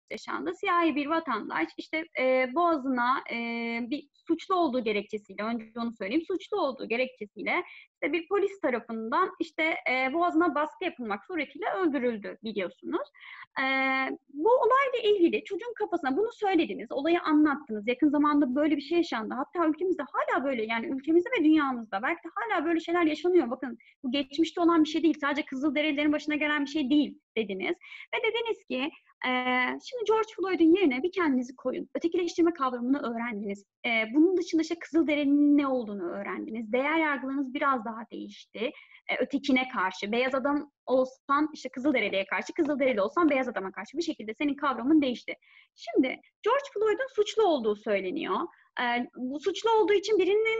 yaşandı. Siyahi bir vatandaş işte boğazına bir suçlu olduğu gerekçesiyle, önce onu söyleyeyim, suçlu olduğu gerekçesiyle işte bir polis tarafından işte boğazına baskı yapılmak suretiyle öldürüldü biliyorsunuz. Bu olayla ilgili çocuğun kafasına bunu söylediniz, olayı anlattınız. Yakın zamanda böyle bir şey yaşandı. Hatta ülkemizde hala böyle, yani ülkemizde ve dünyamızda belki de hala böyle şeyler yaşanıyor. Bakın bu geçmişte olan bir şey değil. Sadece Kızılderililerin başına gelen bir şey değil dediniz. Ve dediniz ki şimdi George Floyd'un yerine bir kendinizi koyun. Ötekileştirme kavramını öğrendiniz. Bunun dışında işte Kızılderili'nin ne olduğunu öğrendiniz. Değer yargılarınız biraz daha değişti. Ötekine karşı. Beyaz adam olsan işte Kızılderili'ye karşı, Kızılderili olsan beyaz adama karşı. Bir şekilde senin kavramın değişti. Şimdi George Floyd'un suçlu olduğu söyleniyor. Bu suçlu olduğu için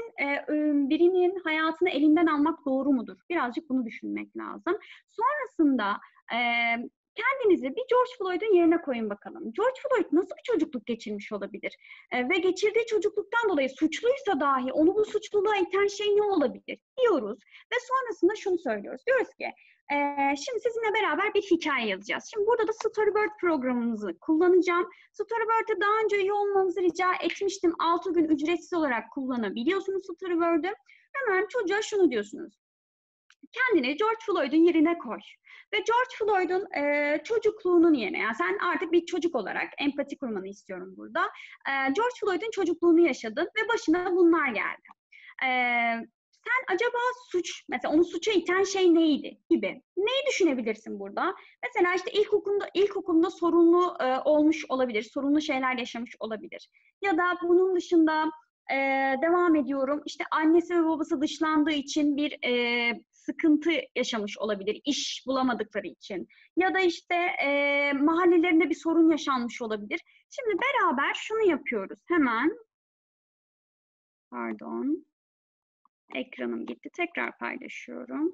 birinin hayatını elinden almak doğru mudur? Birazcık bunu düşünmek lazım. Sonrasında kendinizi bir George Floyd'un yerine koyun bakalım. George Floyd nasıl bir çocukluk geçirmiş olabilir? Ve geçirdiği çocukluktan dolayı suçluysa dahi onu bu suçluluğa iten şey ne olabilir diyoruz. Ve sonrasında şunu söylüyoruz. Diyoruz ki şimdi sizinle beraber bir hikaye yazacağız. Şimdi burada da Storyboard programımızı kullanacağım. Storyboard'a daha önce üye olmanızı rica etmiştim. 6 gün ücretsiz olarak kullanabiliyorsunuz Storyboard'u. Hemen çocuğa şunu diyorsunuz. Kendini George Floyd'un yerine koy. Ve George Floyd'un çocukluğunun yerine, yani sen artık bir çocuk olarak empati kurmanı istiyorum burada. George Floyd'un çocukluğunu yaşadın ve başına bunlar geldi. Sen acaba mesela onu suça iten şey neydi gibi. Neyi düşünebilirsin burada? Mesela işte ilkokulunda sorunlu olmuş olabilir, sorunlu şeyler yaşamış olabilir. Ya da bunun dışında devam ediyorum. İşte annesi ve babası dışlandığı için bir sıkıntı yaşamış olabilir, iş bulamadıkları için. Ya da işte mahallelerinde bir sorun yaşanmış olabilir. Şimdi beraber şunu yapıyoruz. Hemen, pardon, ekranım gitti. Tekrar paylaşıyorum.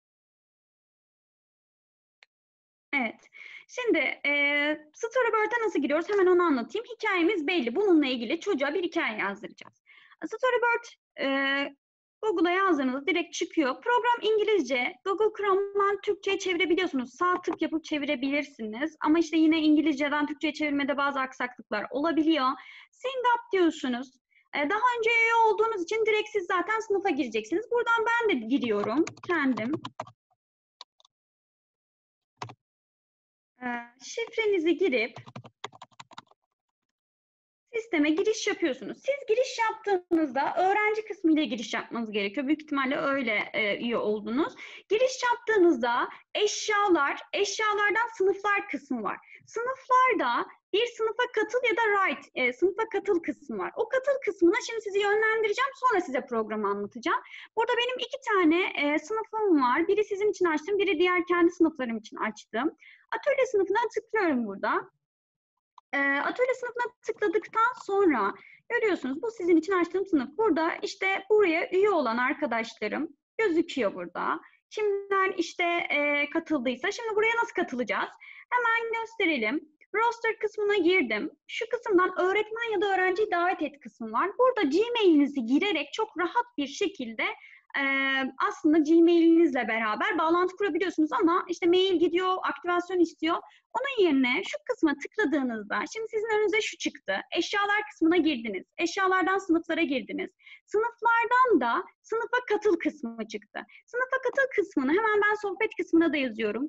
Evet. Şimdi Storyboard'a nasıl giriyoruz? Hemen onu anlatayım. Hikayemiz belli. Bununla ilgili çocuğa bir hikaye yazdıracağız. Storyboard Google'a yazdığınızda direkt çıkıyor. Program İngilizce. Google Chrome'dan Türkçe'ye çevirebiliyorsunuz. Sağ tık yapıp çevirebilirsiniz. Ama işte yine İngilizceden Türkçe'ye çevirmede bazı aksaklıklar olabiliyor. Send up diyorsunuz. Daha önce üye olduğunuz için direkt siz zaten sınıfa gireceksiniz. Buradan ben de giriyorum. Kendim. Şifrenizi girip sisteme giriş yapıyorsunuz. Siz giriş yaptığınızda öğrenci kısmıyla giriş yapmanız gerekiyor. Büyük ihtimalle öyle üye oldunuz. Giriş yaptığınızda eşyalardan sınıflar kısmı var. Sınıflarda bir sınıfa katıl ya da sınıfa katıl kısmı var. O katıl kısmına şimdi sizi yönlendireceğim. Sonra size programı anlatacağım. Burada benim 2 tane sınıfım var. Biri sizin için açtım, biri diğer kendi sınıflarım için açtım. Atölye sınıfına tıklıyorum burada. Atölye sınıfına tıkladıktan sonra görüyorsunuz bu sizin için açtığım sınıf. Burada işte buraya üye olan arkadaşlarım gözüküyor burada. Kimler işte katıldıysa. Şimdi buraya nasıl katılacağız? Hemen gösterelim. Roster kısmına girdim. Şu kısımdan öğretmen ya da öğrenciyi davet et kısmı var. Burada Gmail'inizi girerek çok rahat bir şekilde aslında Gmail'inizle beraber bağlantı kurabiliyorsunuz ama işte mail gidiyor, aktivasyon istiyor. Onun yerine şu kısma tıkladığınızda, şimdi sizin önünüze şu çıktı. Eşyalar kısmına girdiniz. Eşyalardan sınıflara girdiniz. Sınıflardan da sınıfa katıl kısmı çıktı. Sınıfa katıl kısmını hemen ben sohbet kısmına da yazıyorum.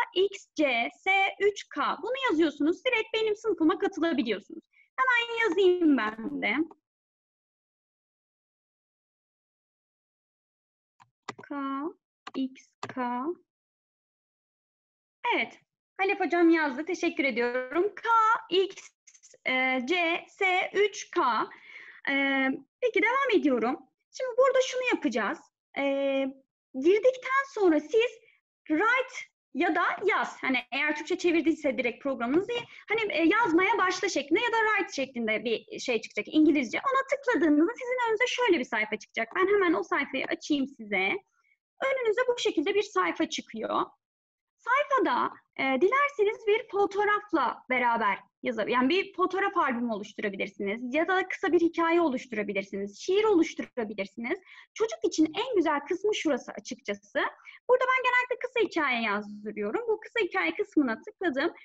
KXCS3K. Bunu yazıyorsunuz. Direkt benim sınıfıma katılabiliyorsunuz. Hemen yazayım ben de. KXK. Evet. Halef hocam yazdı. Teşekkür ediyorum. KXCS3K. Peki devam ediyorum. Şimdi burada şunu yapacağız. Girdikten sonra siz write ya da yaz. Hani eğer Türkçe çevirdiyse direkt programınızı hani yazmaya başla şeklinde ya da write şeklinde bir şey çıkacak İngilizce. Ona tıkladığınızda sizin önünüze şöyle bir sayfa çıkacak. Ben hemen o sayfayı açayım size. Önünüze bu şekilde bir sayfa çıkıyor. Sayfada dilerseniz bir fotoğrafla beraber yazabilirsiniz. Yani bir fotoğraf albümü oluşturabilirsiniz ya da kısa bir hikaye oluşturabilirsiniz, şiir oluşturabilirsiniz. Çocuk için en güzel kısmı şurası açıkçası. Burada ben genellikle kısa hikaye yazdırıyorum. Bu kısa hikaye kısmına tıkladım.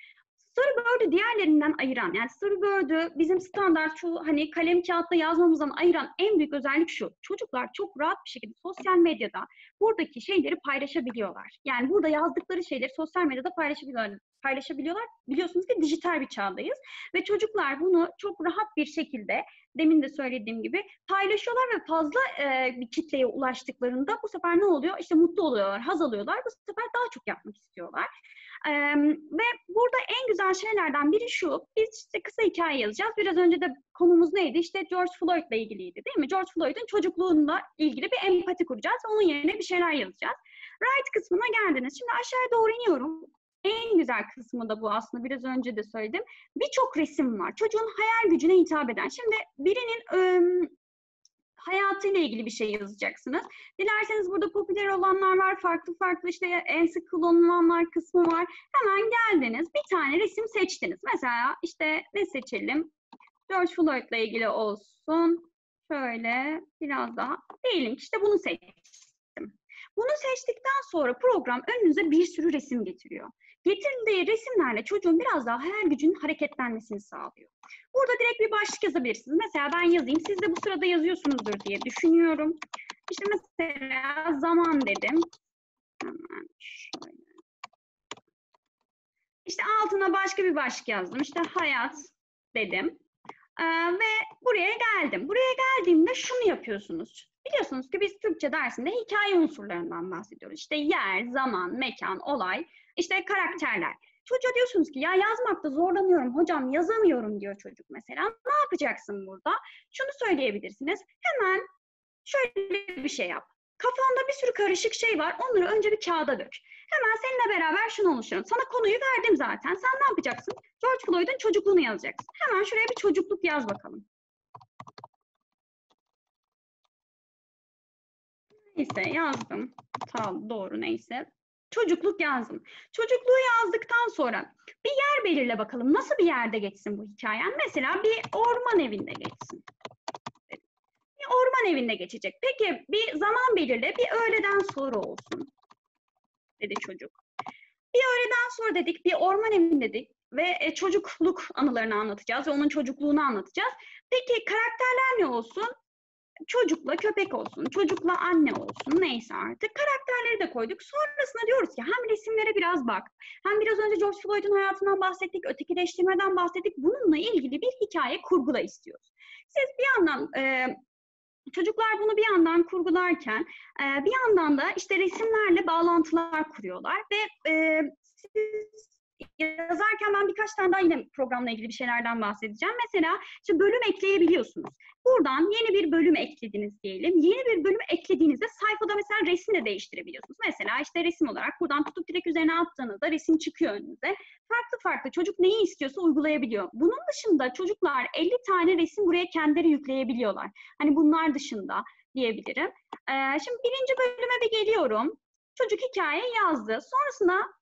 Storyboard'u diğerlerinden ayıran, yani Storyboard'u bizim standart şu hani kalem kağıtla yazmamızdan ayıran en büyük özellik şu. Çocuklar çok rahat bir şekilde sosyal medyada buradaki şeyleri paylaşabiliyorlar. Yani burada yazdıkları şeyleri sosyal medyada paylaşabiliyorlar. Biliyorsunuz ki dijital bir çağdayız ve çocuklar bunu çok rahat bir şekilde, demin de söylediğim gibi, paylaşıyorlar ve fazla bir kitleye ulaştıklarında bu sefer ne oluyor? İşte mutlu oluyorlar, haz alıyorlar. Bu sefer daha çok yapmak istiyorlar. Ve burada en güzel şeylerden biri şu, biz işte kısa hikaye yazacağız. Biraz önce de konumuz neydi? İşte George Floyd'la ilgiliydi, değil mi? George Floyd'un çocukluğuyla ilgili bir empati kuracağız ve onun yerine bir şeyler yazacağız. Write kısmına geldiniz. Şimdi aşağıya doğru iniyorum. En güzel kısmı da bu aslında, biraz önce de söyledim. Birçok resim var. Çocuğun hayal gücüne hitap eden. Şimdi birinin hayatıyla ilgili bir şey yazacaksınız. Dilerseniz burada popüler olanlar var, farklı farklı işte en sık kullanılanlar kısmı var. Hemen geldiniz, bir tane resim seçtiniz. Mesela işte ne seçelim? George Floyd'la ilgili olsun. Şöyle biraz daha. Diyelim ki işte bunu seçtim. Bunu seçtikten sonra program önünüze bir sürü resim getiriyor. Getirdiği resimlerle çocuğun biraz daha hayal gücünün hareketlenmesini sağlıyor. Burada direkt bir başlık yazabilirsiniz. Mesela ben yazayım, siz de bu sırada yazıyorsunuzdur diye düşünüyorum. İşte mesela zaman dedim. Hemen şöyle. İşte altına başka bir başlık yazdım. İşte hayat dedim. Ve buraya geldim. Buraya geldiğimde şunu yapıyorsunuz. Biliyorsunuz ki biz Türkçe dersinde hikaye unsurlarından bahsediyoruz. İşte yer, zaman, mekan, olay, işte karakterler. Çocuğa diyorsunuz ki ya yazmakta zorlanıyorum hocam, yazamıyorum diyor çocuk mesela. Ne yapacaksın burada? Şunu söyleyebilirsiniz. Hemen şöyle bir şey yap. Kafanda bir sürü karışık şey var. Onları önce bir kağıda dök. Hemen seninle beraber şunu oluşturalım. Sana konuyu verdim zaten. Sen ne yapacaksın? George Floyd'un çocukluğunu yazacaksın. Hemen şuraya bir çocukluk yaz bakalım. Neyse yazdım. Tamam, doğru, neyse. Çocukluk yazdım. Çocukluğu yazdıktan sonra bir yer belirle bakalım. Nasıl bir yerde geçsin bu hikayen? Mesela bir orman evinde geçsin. Bir orman evinde geçecek. Peki bir zaman belirle. Bir öğleden sonra olsun, dedi çocuk. Bir öğleden sonra dedik, bir orman evinde dedik ve çocukluk anılarını anlatacağız ve onun çocukluğunu anlatacağız. Peki karakterler ne olsun? Çocukla köpek olsun, çocukla anne olsun, neyse artık. Karakterleri de koyduk. Sonrasında diyoruz ki hem resimlere biraz bak, hem biraz önce George Floyd'un hayatından bahsettik, ötekileştirmeden bahsettik. Bununla ilgili bir hikaye kurgula istiyoruz. Siz bir yandan çocuklar bunu bir yandan kurgularken bir yandan da işte resimlerle bağlantılar kuruyorlar ve siz yazarken ben birkaç tane daha yine programla ilgili bir şeylerden bahsedeceğim. Mesela işte bölüm ekleyebiliyorsunuz. Buradan yeni bir bölüm eklediniz diyelim. Yeni bir bölüm eklediğinizde sayfada mesela resim de değiştirebiliyorsunuz. Mesela işte resim olarak buradan tutup direkt üzerine attığınızda resim çıkıyor önünüze. Farklı farklı çocuk neyi istiyorsa uygulayabiliyor. Bunun dışında çocuklar 50 tane resim buraya kendileri yükleyebiliyorlar. Hani bunlar dışında diyebilirim. Şimdi birinci bölüme bir geliyorum. Çocuk hikaye yazdı. Sonrasında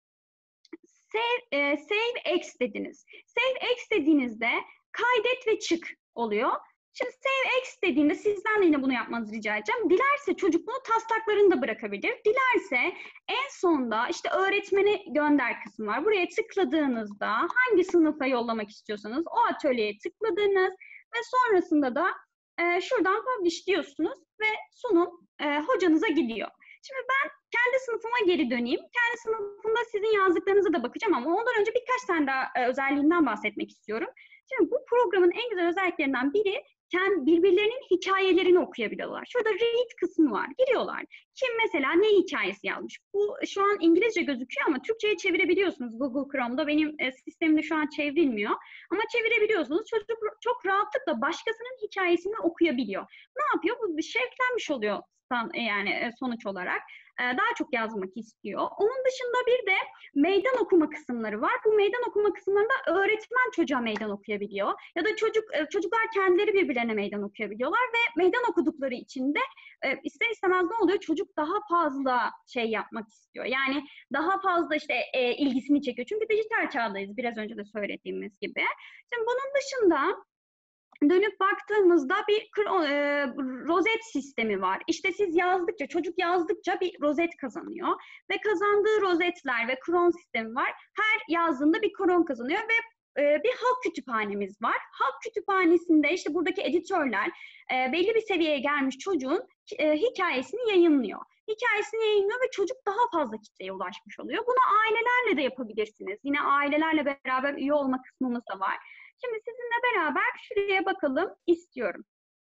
save X dediniz. Save X dediğinizde kaydet ve çık oluyor. Şimdi save X dediğinde sizden de yine bunu yapmanızı rica edeceğim. Dilerse çocuk bunu taslaklarını da bırakabilir. Dilerse en sonda işte öğretmeni gönder kısmı var. Buraya tıkladığınızda hangi sınıfa yollamak istiyorsanız o atölyeye tıkladınız ve sonrasında da şuradan publish diyorsunuz ve sunum hocanıza gidiyor. Şimdi ben kendi sınıfıma geri döneyim. Kendi sınıfımda sizin yazdıklarınıza da bakacağım ama ondan önce birkaç tane daha özelliğinden bahsetmek istiyorum. Şimdi bu programın en güzel özelliklerinden biri birbirlerinin hikayelerini okuyabiliyorlar. Şurada read kısmı var. Giriyorlar. Kim mesela ne hikayesi yazmış? Bu şu an İngilizce gözüküyor ama Türkçe'ye çevirebiliyorsunuz Google Chrome'da. Benim sistemimde şu an çevrilmiyor. Ama çevirebiliyorsunuz. Çocuk çok rahatlıkla başkasının hikayesini okuyabiliyor. Ne yapıyor? Bu bir şevklenmiş oluyor yani sonuç olarak. Daha çok yazmak istiyor. Onun dışında bir de meydan okuma kısımları var. Bu meydan okuma kısımlarında öğretmen çocuğa meydan okuyabiliyor. Ya da çocuklar kendileri birbirlerine meydan okuyabiliyorlar ve meydan okudukları için de ister istemez ne oluyor? Çocuk daha fazla şey yapmak istiyor. Yani daha fazla işte ilgisini çekiyor. Çünkü dijital çağdayız, biraz önce de söylediğimiz gibi. Şimdi bunun dışında dönüp baktığımızda bir rozet sistemi var. İşte siz yazdıkça, çocuk yazdıkça bir rozet kazanıyor. Ve kazandığı rozetler ve kron sistemi var. Her yazdığında bir kron kazanıyor ve bir halk kütüphanemiz var. Halk kütüphanesinde işte buradaki editörler belli bir seviyeye gelmiş çocuğun hikayesini yayınlıyor. Hikayesini yayınlıyor ve çocuk daha fazla kitleye ulaşmış oluyor. Bunu ailelerle de yapabilirsiniz. Yine ailelerle beraber üye olma kısmımız da var. Şimdi sizinle beraber şuraya bakalım istiyorum.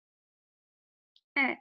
Evet.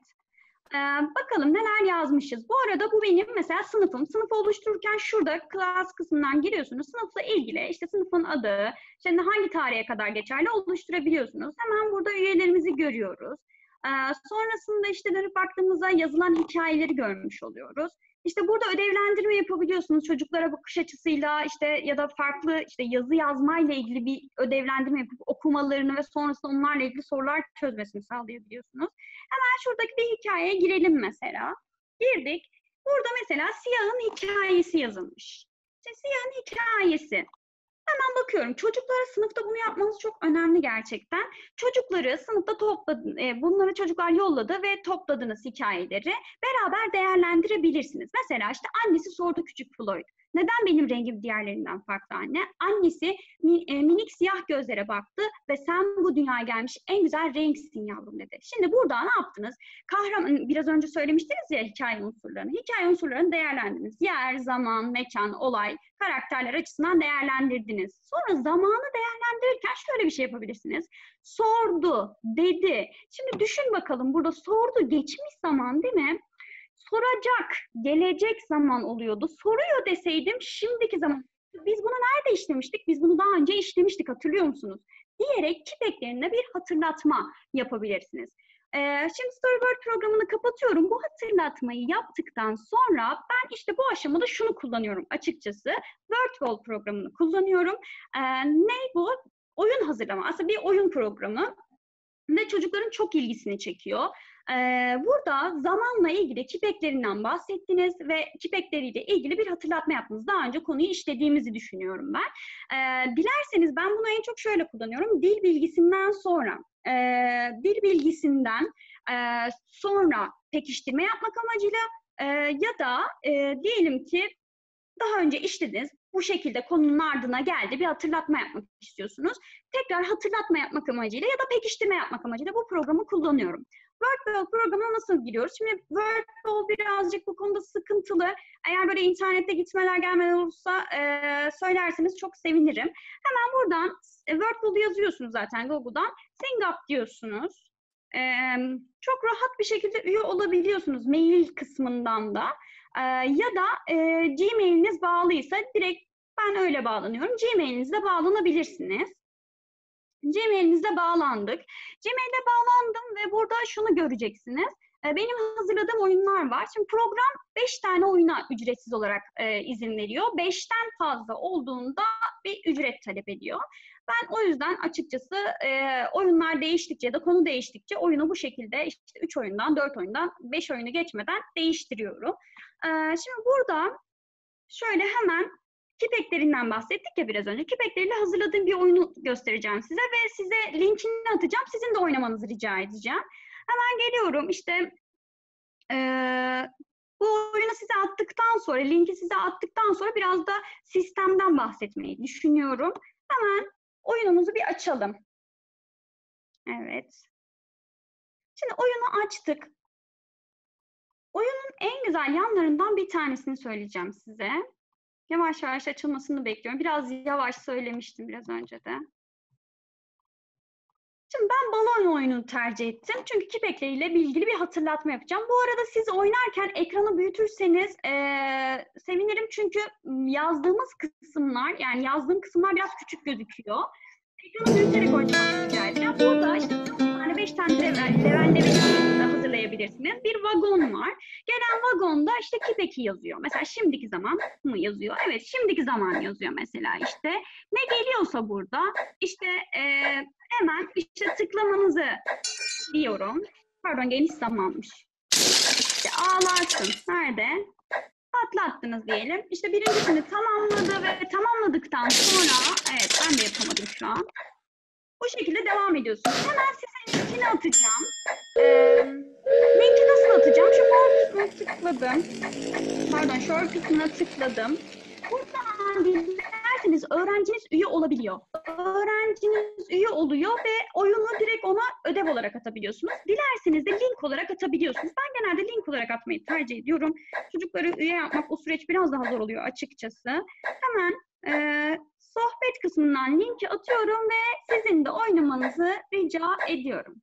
Bakalım neler yazmışız. Bu arada bu benim mesela sınıfım. Sınıfı oluştururken şurada class kısmından giriyorsunuz. Sınıfla ilgili işte sınıfın adı, işte hangi tarihe kadar geçerli oluşturabiliyorsunuz. Hemen burada üyelerimizi görüyoruz. Sonrasında işte dönüp baktığımızda yazılan hikayeleri görmüş oluyoruz. İşte burada ödevlendirme yapabiliyorsunuz çocuklara bakış açısıyla işte ya da farklı işte yazı yazmayla ilgili bir ödevlendirme yapıp okumalarını ve sonrasında onlarla ilgili sorular çözmesini sağlayabiliyorsunuz. Hemen şuradaki bir hikayeye girelim mesela. Girdik. Burada mesela Siyah'ın hikayesi yazılmış. İşte Siyah'ın hikayesi. Hemen bakıyorum. Çocuklara sınıfta bunu yapmanız çok önemli gerçekten. Çocukları sınıfta topladın, bunları çocuklar yolladı ve topladınız hikayeleri. Beraber değerlendirebilirsiniz. Mesela işte annesi sordu küçük Floyd. Neden benim rengim diğerlerinden farklı anne? Annesi minik siyah gözlere baktı ve sen bu dünyaya gelmiş en güzel renksin yavrum dedi. Şimdi burada ne yaptınız? Kahraman, biraz önce söylemiştiniz ya hikaye unsurlarını. Hikaye unsurlarını değerlendirdiniz. Yer, zaman, mekan, olay, karakterler açısından değerlendirdiniz. Sonra zamanı değerlendirirken şöyle bir şey yapabilirsiniz. Sordu, dedi. Şimdi düşün bakalım burada sordu geçmiş zaman değil mi? Soracak, gelecek zaman oluyordu. Soruyor deseydim şimdiki zaman. Biz bunu nerede işlemiştik? Biz bunu daha önce işlemiştik hatırlıyor musunuz? Diyerek kip eklerine bir hatırlatma yapabilirsiniz. Şimdi Storyboard programını kapatıyorum. Bu hatırlatmayı yaptıktan sonra ben işte bu aşamada şunu kullanıyorum açıkçası. Wordwall programını kullanıyorum. Ne bu? Oyun hazırlama. Aslında bir oyun programı ve çocukların çok ilgisini çekiyor. Burada zamanla ilgili kipeklerinden bahsettiniz ve kipekleriyle ilgili bir hatırlatma yaptınız. Daha önce konuyu işlediğimizi düşünüyorum ben. Dilerseniz ben bunu en çok şöyle kullanıyorum. Dil bilgisinden sonra, dil bilgisinden sonra pekiştirme yapmak amacıyla ya da diyelim ki daha önce işlediniz, bu şekilde konunun ardına geldi, bir hatırlatma yapmak istiyorsunuz. Tekrar hatırlatma yapmak amacıyla ya da pekiştirme yapmak amacıyla bu programı kullanıyorum. Wordwall programına nasıl giriyoruz? Şimdi Wordwall birazcık bu konuda sıkıntılı. Eğer böyle internette gitmeler gelmeler olursa söylerseniz çok sevinirim. Hemen buradan Wordwall'u yazıyorsunuz zaten Google'dan. Sign up diyorsunuz. Çok rahat bir şekilde üye olabiliyorsunuz mail kısmından da. Ya da Gmail'iniz bağlıysa direkt ben öyle bağlanıyorum. Gmail'inizle bağlanabilirsiniz. Gmail'inizle bağlandık. Gmail'e bağlandım ve burada şunu göreceksiniz. Benim hazırladığım oyunlar var. Şimdi program 5 tane oyuna ücretsiz olarak izin veriyor. 5'ten fazla olduğunda bir ücret talep ediyor. Ben o yüzden açıkçası oyunlar değiştikçe ya da konu değiştikçe oyunu bu şekilde işte 3 oyundan, 4 oyundan, 5 oyunu geçmeden değiştiriyorum. Şimdi burada şöyle hemen kipeklerinden bahsettik ya biraz önce. Kipekleriyle hazırladığım bir oyunu göstereceğim size ve size linkini atacağım. Sizin de oynamanızı rica edeceğim. Hemen geliyorum işte bu oyunu size attıktan sonra, linki size attıktan sonra biraz da sistemden bahsetmeyi düşünüyorum. Hemen oyunumuzu bir açalım. Evet. Şimdi oyunu açtık. Oyunun en güzel yanlarından bir tanesini söyleyeceğim size. Yavaş yavaş açılmasını bekliyorum. Biraz yavaş söylemiştim biraz önce de. Şimdi ben balon oyununu tercih ettim. Çünkü kipekleriyle ilgili bir hatırlatma yapacağım. Bu arada siz oynarken ekranı büyütürseniz sevinirim. Çünkü yazdığımız kısımlar, yani yazdığım kısımlar biraz küçük gözüküyor. Ekranı büyüterek oynamanızı rica edeceğim. Burada işte 4 tane 5 tane level hazırlayabilirsiniz. Bir vagon var. Gelen vagonda işte Kipeki yazıyor. Mesela şimdiki zaman mı yazıyor? Evet, şimdiki zaman yazıyor mesela işte. Ne geliyorsa burada işte hemen işte tıklamanızı diyorum. Pardon, geniş zamanmış. İşte ağlarsın. Nerede? Patlattınız diyelim. İşte birincisini tamamladı ve tamamladıktan sonra, evet ben de yapamadım şu an. Bu şekilde devam ediyorsunuz. Hemen size linkini atacağım. Linki nasıl atacağım? Şu more kısmına tıkladım. Pardon, short kısmına tıkladım. Buradan dilerseniz öğrenciniz üye olabiliyor. Öğrenciniz üye oluyor ve oyunu direkt ona ödev olarak atabiliyorsunuz. Dilerseniz de link olarak atabiliyorsunuz. Ben genelde link olarak atmayı tercih ediyorum. Çocukları üye yapmak o süreç biraz daha zor oluyor açıkçası. Hemen sohbet kısmından linki atıyorum ve sizin de oynamanızı rica ediyorum.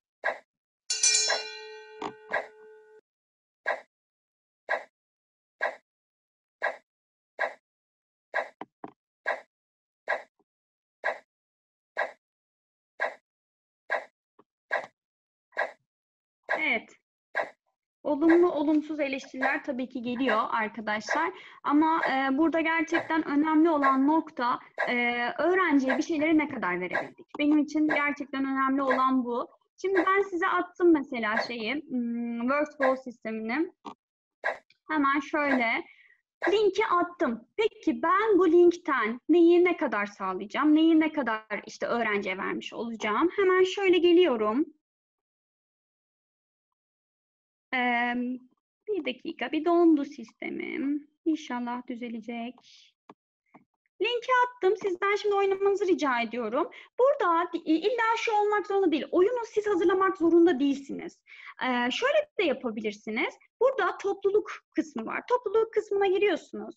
Evet. Olumlu, olumsuz eleştiriler tabii ki geliyor arkadaşlar. Ama burada gerçekten önemli olan nokta öğrenciye bir şeyleri ne kadar verebildik. Benim için gerçekten önemli olan bu. Şimdi ben size attım mesela workflow sistemini. Hemen şöyle linki attım. Peki ben bu linkten neyi ne kadar sağlayacağım? Neyi ne kadar işte öğrenciye vermiş olacağım? Hemen şöyle geliyorum. Bir dakika, bir dondu sistemim. İnşallah düzelecek. Linki attım. Sizden şimdi oynamanızı rica ediyorum. Burada illa şu olmak zorunda değil. Oyunu siz hazırlamak zorunda değilsiniz. Şöyle de yapabilirsiniz. Burada topluluk kısmı var. Topluluk kısmına giriyorsunuz.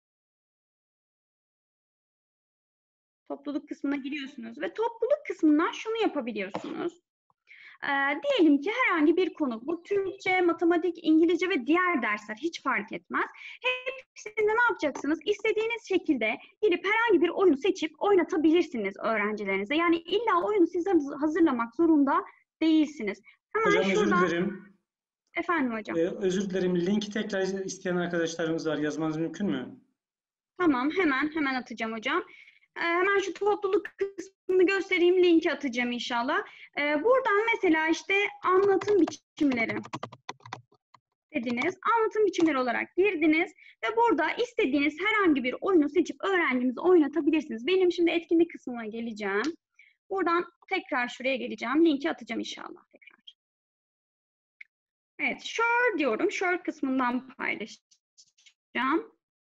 Topluluk kısmına giriyorsunuz ve topluluk kısmından şunu yapabiliyorsunuz. Diyelim ki herhangi bir konu, bu Türkçe, matematik, İngilizce ve diğer dersler hiç fark etmez. Hepsinde ne yapacaksınız? İstediğiniz şekilde girip herhangi bir oyunu seçip oynatabilirsiniz öğrencilerinize. Yani illa oyunu siz hazırlamak zorunda değilsiniz. Hemen hocam şuradan... özür dilerim. Efendim hocam. Özür dilerim. Linki tekrar isteyen arkadaşlarımız var. Yazmanız mümkün mü? Tamam, hemen atacağım hocam. Hemen şu topluluk kısmını göstereyim, linki atacağım inşallah. Buradan mesela işte anlatım biçimleri dediniz. Anlatım biçimleri olarak girdiniz ve burada istediğiniz herhangi bir oyunu seçip öğrencimizi oynatabilirsiniz. Benim şimdi etkinlik kısmına geleceğim. Buradan tekrar şuraya geleceğim. Linki atacağım inşallah tekrar. Evet, share diyorum. Share kısmından paylaşacağım.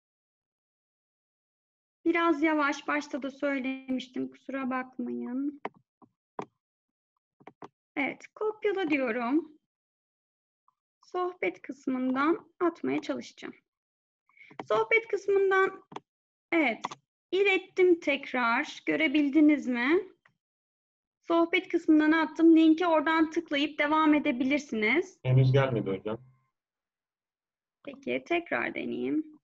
Biraz yavaş, başta da söylemiştim, kusura bakmayın. Evet, kopyala diyorum. Sohbet kısmından atmaya çalışacağım. Sohbet kısmından, evet, ilettim tekrar. Görebildiniz mi? Sohbet kısmından attım. Linki oradan tıklayıp devam edebilirsiniz. Henüz gelmedi hocam. Peki, tekrar deneyeyim.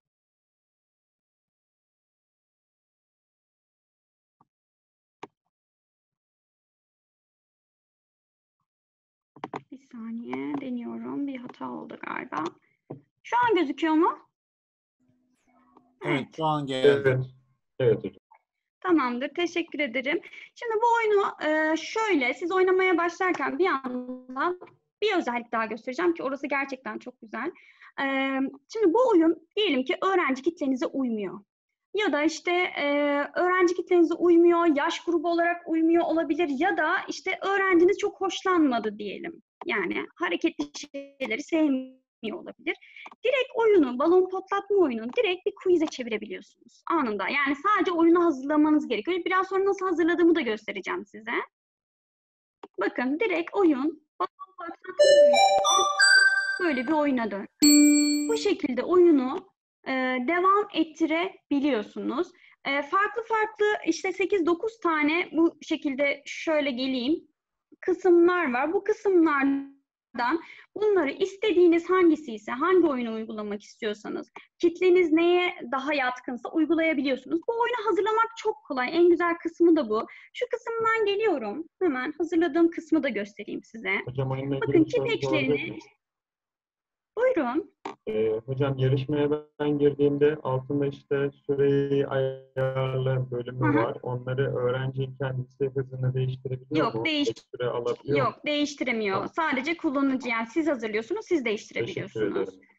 Bir saniye deniyorum. Bir hata oldu galiba. Şu an gözüküyor mu? Evet, şu an geldi. Evet hocam. Tamamdır. Teşekkür ederim. Şimdi bu oyunu şöyle, siz oynamaya başlarken bir yandan bir özellik daha göstereceğim ki orası gerçekten çok güzel. Şimdi bu oyun diyelim ki öğrenci kitlenize uymuyor. Ya da işte öğrenci kitlenize uymuyor, yaş grubu olarak uymuyor olabilir ya da işte öğrenciniz çok hoşlanmadı diyelim. Yani hareketli şeyleri sevmiyor olabilir. Direkt oyunu, balon patlatma oyunu direkt bir quiz'e çevirebiliyorsunuz anında. Yani sadece oyunu hazırlamanız gerekiyor. Biraz sonra nasıl hazırladığımı da göstereceğim size. Bakın direkt oyun, balon patlatma oyunu böyle bir oyuna dön. Bu şekilde oyunu devam ettirebiliyorsunuz. Farklı işte 8-9 tane bu şekilde şöyle geleyim kısımlar var. Bu kısımlardan bunları istediğiniz hangisi ise, hangi oyunu uygulamak istiyorsanız, kitleniz neye daha yatkınsa uygulayabiliyorsunuz. Bu oyunu hazırlamak çok kolay. En güzel kısmı da bu. Şu kısımdan geliyorum. Hemen hazırladığım kısmı da göstereyim size. Hocam oyunla ilgili Bakın bir soru sorabilir kitlerini... miyim? Buyurun. Hocam yarışmaya ben girdiğimde altında işte süreyi ayarlı bölümü var. Onları öğrenci kendisi hızını değiştirebiliyor mu? Süre alabiliyor mu? Yok, değiştiremiyor. Tamam. Sadece kullanıcı, yani siz hazırlıyorsunuz, siz Teşekkür değiştirebiliyorsunuz. ederim.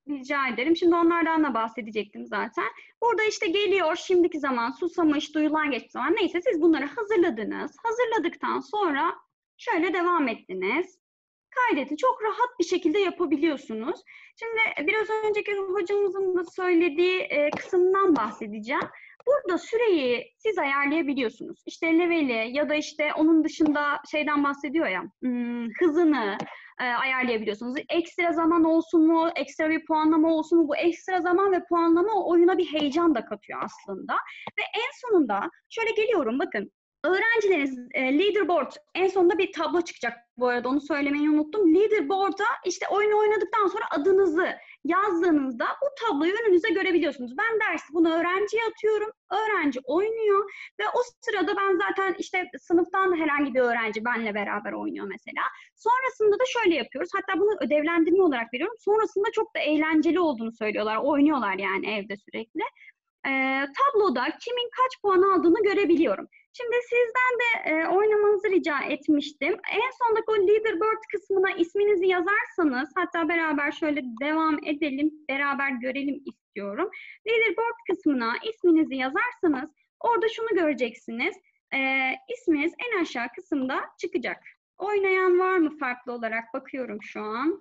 Rica ederim. Şimdi onlardan da bahsedecektim zaten. Burada işte geliyor şimdiki zaman, susamış, duyulan geçmiş zaman. Neyse siz bunları hazırladınız. Hazırladıktan sonra şöyle devam ettiniz. Kaydeti çok rahat bir şekilde yapabiliyorsunuz. Şimdi biraz önceki hocamızın da söylediği kısımdan bahsedeceğim. Burada süreyi siz ayarlayabiliyorsunuz. İşte leveli ya da işte onun dışında şeyden bahsediyor ya, hızını ayarlayabiliyorsunuz. Ekstra zaman olsun mu, ekstra bir puanlama olsun mu? Bu ekstra zaman ve puanlama o oyuna bir heyecan da katıyor aslında. Ve en sonunda şöyle geliyorum bakın. Öğrencileriniz leaderboard, en sonunda bir tablo çıkacak bu arada, onu söylemeyi unuttum. Leaderboard'a işte oyunu oynadıktan sonra adınızı yazdığınızda bu tabloyu önünüze görebiliyorsunuz. Ben dersi bunu öğrenciye atıyorum, öğrenci oynuyor ve o sırada ben zaten işte sınıftan herhangi bir öğrenci benimle beraber oynuyor mesela. Sonrasında da şöyle yapıyoruz, hatta bunu ödevlendirme olarak veriyorum. Sonrasında çok da eğlenceli olduğunu söylüyorlar, oynuyorlar yani evde sürekli. Tabloda kimin kaç puan aldığını görebiliyorum. Şimdi sizden de oynamanızı rica etmiştim. En sondaki o leaderboard kısmına isminizi yazarsanız, hatta beraber şöyle devam edelim, beraber görelim istiyorum. Leaderboard kısmına isminizi yazarsanız orada şunu göreceksiniz. İsminiz en aşağı kısımda çıkacak. Oynayan var mı farklı olarak? Bakıyorum şu an.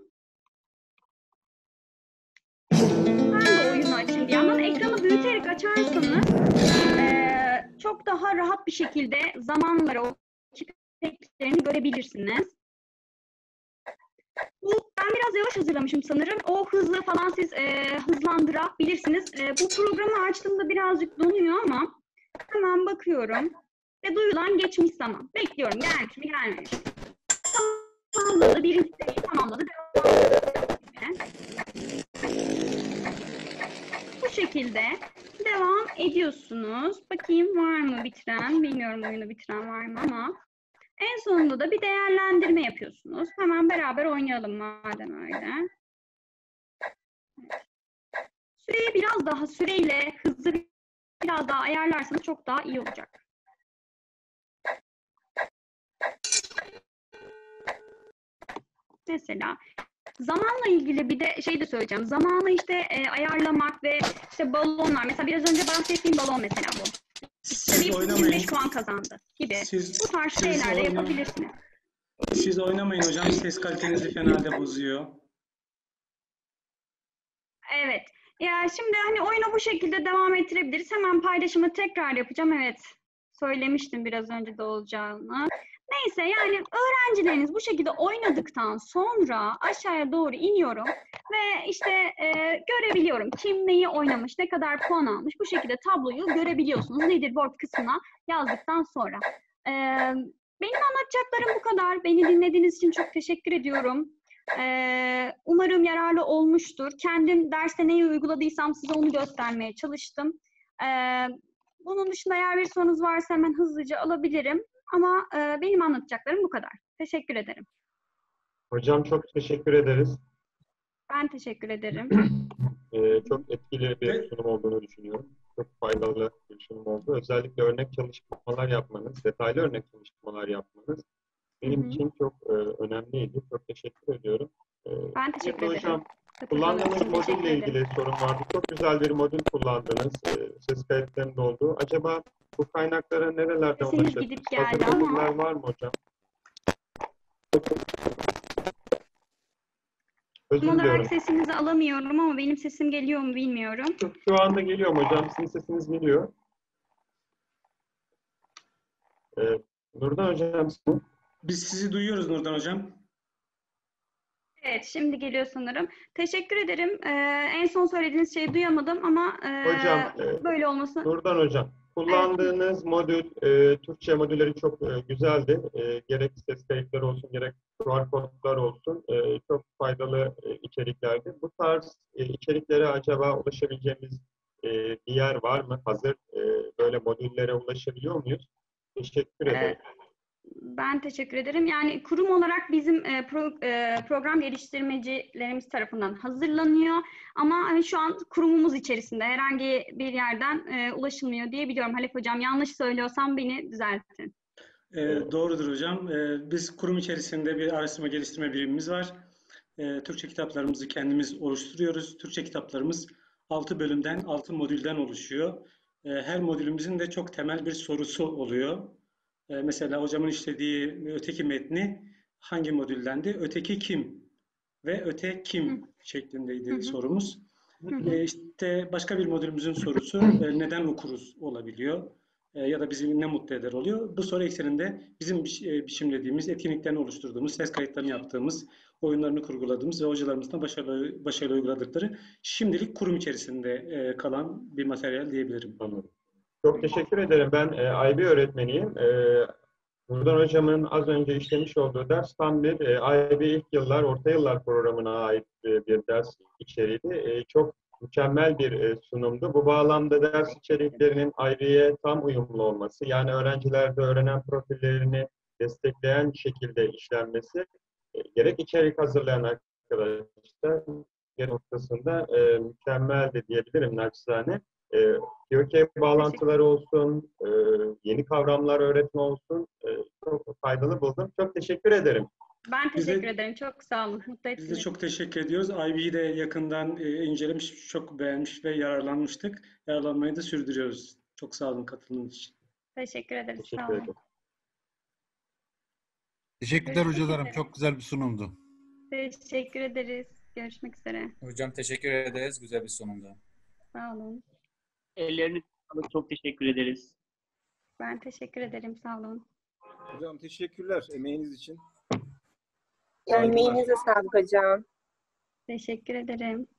Ben de oyunu açayım bir yandan. Ekranı büyüterek açarsanız çok daha rahat bir şekilde zamanları, o ekiplerini görebilirsiniz. Ben biraz yavaş hazırlamışım sanırım. O hızlı falan siz hızlandırabilirsiniz. Bu programı açtığımda birazcık donuyor ama hemen bakıyorum. Ve duyulan geçmiş zaman. Bekliyorum. Gelmiş mi gelmemiş mi? Tamamladı. Birinci sayıyı tamamladı. Bu şekilde devam ediyorsunuz. Bakayım var mı bitiren? Bilmiyorum oyunu bitiren var mı ama. En sonunda da bir değerlendirme yapıyorsunuz. Hemen beraber oynayalım madem öyle. Süreyi biraz daha, süreyle hızlı biraz daha ayarlarsanız çok daha iyi olacak. Mesela zamanla ilgili bir de şey de söyleyeceğim. Zamanı işte ayarlamak ve işte balonlar. Mesela biraz önce bahsettiğim balon mesela bu. İşte bir 25 puan kazandı gibi. Bu tarz şeyler de yapabilirsiniz. Siz oynamayın hocam. Ses kalitenizi fena da bozuyor. Evet. Ya şimdi hani oyunu bu şekilde devam ettirebiliriz. Hemen paylaşımı tekrar yapacağım. Evet. Söylemiştim biraz önce de olacağını. Neyse yani öğrencileriniz bu şekilde oynadıktan sonra aşağıya doğru iniyorum ve işte görebiliyorum kim neyi oynamış, ne kadar puan almış. Bu şekilde tabloyu görebiliyorsunuz leaderboard kısmına yazdıktan sonra. Benim anlatacaklarım bu kadar. Beni dinlediğiniz için çok teşekkür ediyorum. Umarım yararlı olmuştur. Kendim derste neyi uyguladıysam size onu göstermeye çalıştım. Bunun dışında eğer bir sorunuz varsa hemen hızlıca alabilirim. Ama benim anlatacaklarım bu kadar. Teşekkür ederim. Hocam çok teşekkür ederiz. Ben teşekkür ederim. Çok etkili bir sunum olduğunu düşünüyorum. Çok faydalı bir sunum oldu. Özellikle örnek çalışmalar yapmanız, detaylı örnek çalışmalar yapmanız benim için çok önemliydi. Çok teşekkür ediyorum. Ben teşekkür ederim. Hocam, kullandığınız modülle ilgili sorun vardı. Çok güzel bir modül kullandınız. Ses kayıtlarında oldu. Acaba bu kaynaklara nerelerden ulaşabilirsiniz? Hazır modüller var mı hocam? Özür diliyorum. Sesinizi alamıyorum ama benim sesim geliyor mu bilmiyorum. Şu anda geliyor mu hocam? Sizin sesiniz geliyor. Nurdan hocam. Biz sizi duyuyoruz Nurdan hocam. Evet, şimdi geliyor sanırım. Teşekkür ederim. En son söylediğiniz şeyi duyamadım ama hocam, böyle olması... Nurdan hocam, kullandığınız modül, Türkçe modülleri çok güzeldi. Gerek ses kayıtları olsun, gerek QR kodlar olsun. Çok faydalı içeriklerdi. Bu tarz içeriklere acaba ulaşabileceğimiz bir yer var mı? Hazır böyle modüllere ulaşabiliyor muyuz? Teşekkür ederim. Ben teşekkür ederim. Yani kurum olarak bizim program geliştirmecilerimiz tarafından hazırlanıyor. Ama hani şu an kurumumuz içerisinde herhangi bir yerden ulaşılmıyor diye biliyorum. Halef Hocam yanlış söylüyorsam beni düzeltin. Doğrudur hocam. Biz kurum içerisinde bir araştırma geliştirme birimimiz var. Türkçe kitaplarımızı kendimiz oluşturuyoruz. Türkçe kitaplarımız 6 bölümden, 6 modülden oluşuyor. Her modülümüzün de çok temel bir sorusu oluyor. Mesela hocamın işlediği öteki metni hangi modüldendi? Öteki kim ve öte kim şeklindeydi sorumuz. İşte başka bir modülümüzün sorusu neden okuruz olabiliyor ya da bizi ne mutlu eder oluyor. Bu soru ekseninde bizim biçimlediğimiz, etkinliklerini oluşturduğumuz, ses kayıtlarını yaptığımız, oyunlarını kurguladığımız ve hocalarımızın başarılı uyguladıkları şimdilik kurum içerisinde kalan bir materyal diyebilirim. Anladım. Çok teşekkür ederim. Ben IB öğretmeniyim. Nurdan Hocam'ın az önce işlemiş olduğu ders tam bir IB ilk yıllar, orta yıllar programına ait bir ders içeriğiydi. Çok mükemmel bir sunumdu. Bu bağlamda ders içeriklerinin IB'ye tam uyumlu olması, yani öğrencilerde öğrenen profillerini destekleyen şekilde işlenmesi, gerek içerik hazırlayan arkadaşlar gerek noktasında mükemmeldi diyebilirim naçizane. Türkiye bağlantıları olsun, yeni kavramlar öğretme olsun, çok faydalı buldum. Çok teşekkür ederim. Ben teşekkür ederim. Çok sağ olun. Mutlu Biz de ettiniz. çok teşekkür ediyoruz. IB'yi de yakından incelemiş, çok beğenmiş ve yararlanmıştık. Yararlanmayı da sürdürüyoruz. Çok sağ olun katılımınız için. Teşekkür ederiz. Sağ Teşekkür olun. ederim. Teşekkürler Görüşmek hocalarım. üzere. Çok güzel bir sunumdu. Teşekkür ederiz. Görüşmek üzere. Hocam teşekkür ederiz. Güzel bir sunumdu. Sağ olun. Ellerine sağlık. Çok teşekkür ederiz. Ben teşekkür ederim. Sağ olun. Hocam teşekkürler emeğiniz için. Emeğinize sağlık hocam. Teşekkür ederim.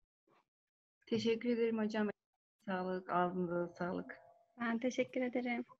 Teşekkür ederim hocam. Sağlık, ağzınıza sağlık. Ben teşekkür ederim.